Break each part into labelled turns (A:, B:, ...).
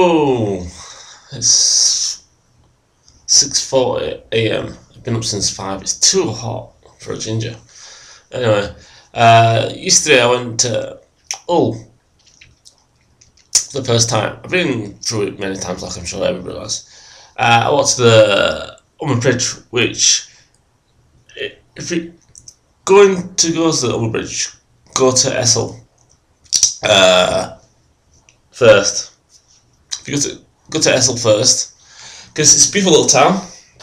A: Hello! It's 6:40 AM. I've been up since 5. It's too hot for a ginger. Anyway, yesterday I went to Hull for the first time. I've been through it many times, like I'm sure everybody has. I watched the Humber Bridge, which, if you're going to go to the Humber Bridge, go to Essel first. If you go to Essel first, because it's a beautiful little town.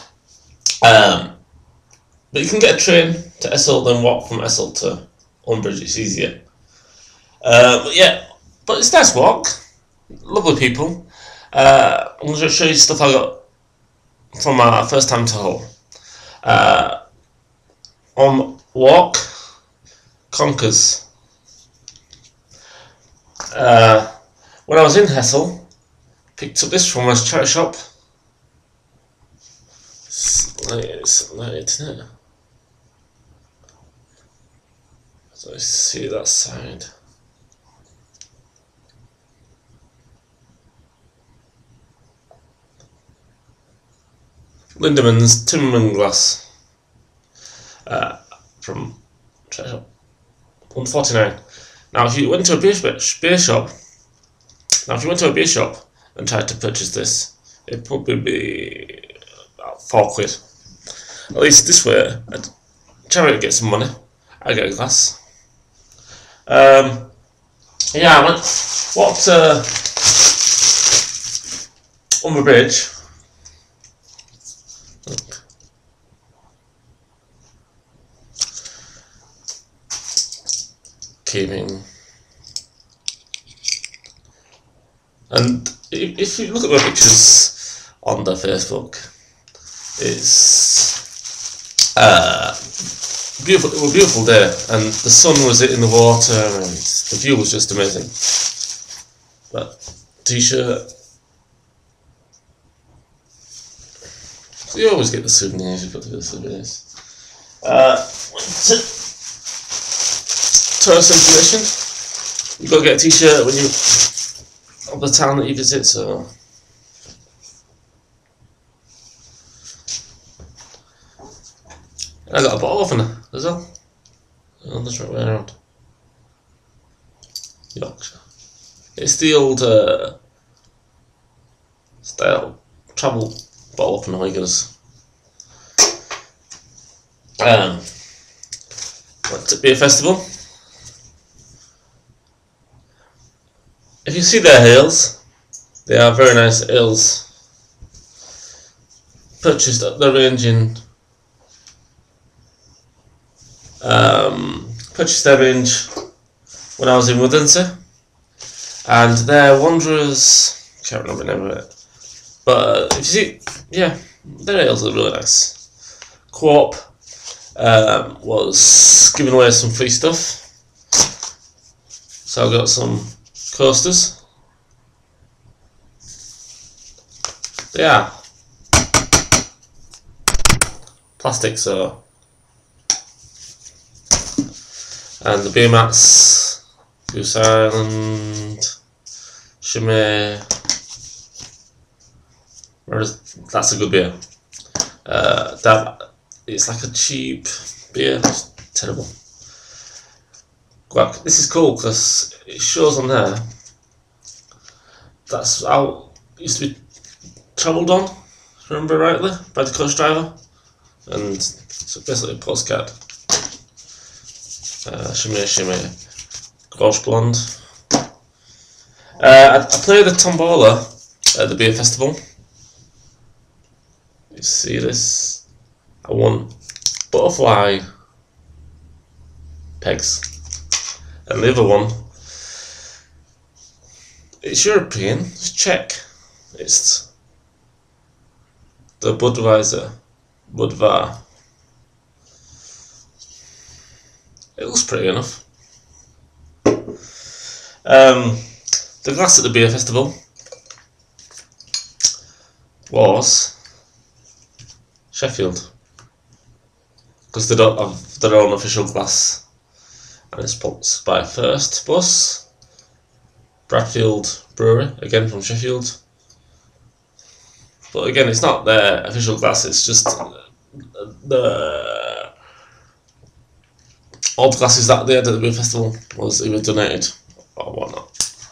A: But you can get a train to Essel, then walk from Essel to Humber Bridge. It's easier. But it's a nice walk. Lovely people. I'm going to show you stuff I got from our first time to Hull. On walk, conkers. When I was in Essel, picked up this from a charity shop. It's light, isn't it? So I see that side. Lindeman's Timberman glass from charity shop, £1.49. Now, if you went to a beer shop, and tried to purchase this, it'd probably be about £4. At least this way, I'd try to get some money. I get a glass. I walked Humber Bridge. Look. Keeping. And if you look at my pictures on the Facebook, it's beautiful. It was a beautiful day, and the sun was hitting the water, and the view was just amazing. But t-shirt. So you always get the souvenirs. You've got to get the souvenirs. Went to tourist information. You got to get a t-shirt when you of the town that you visit, so I got a bottle opener as well. Oh, that's right way around. Yorkshire. It's the old style travel bottle opener makers. Went to beer festival. If you see their ales, they are very nice ales. Purchased at the range in when I was in Withensea, and their Wanderers, can't remember the name of it, but if you see, their ales are really nice. Co-op was giving away some free stuff, so I got some coasters. They are plastic, so, and the beer mats, Goose Island, Chimay. That's a good beer. It's like a cheap beer. It's terrible. This is cool because it shows on there. That's how it used to be travelled on, if I remember rightly, by the coach driver. And so basically a postcard. Chimay, Gorge Blonde. I played the tombola at the beer festival. You see this? I won butterfly pegs. And the other one, it's European, it's Czech. It's the Budvar. It looks pretty enough. The glass at the beer festival was Sheffield, because they don't have their own official glass. And it's sponsored by First Bus, Bradfield Brewery, again from Sheffield, But again, it's not their official glass. It's just all the glasses that they had at the beer festival was either donated or whatnot.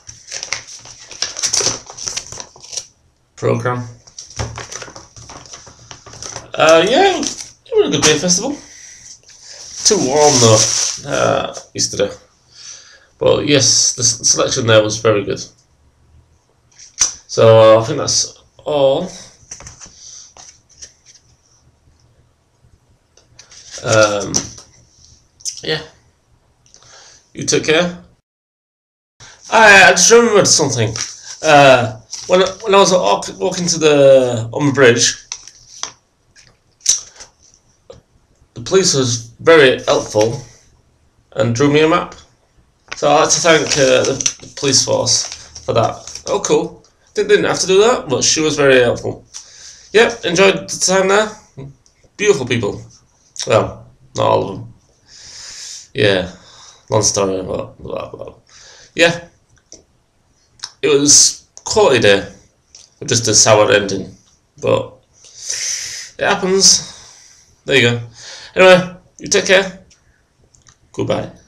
A: Program. Yeah, it was a good beer festival. Too warm though yesterday, but yes, the selection there was very good. So I think that's all. Yeah, you take care. I just remembered something. When I was walking on the bridge, the police was very helpful and drew me a map. So I'd like to thank the police force for that. Oh, cool. Didn't have to do that, but she was very helpful. Yep, enjoyed the time there. Beautiful people. Well, not all of them. Yeah, long story, but blah, blah. Yeah, it was quality day. Just a sour ending, but it happens. There you go. Anyway, you take care. Goodbye.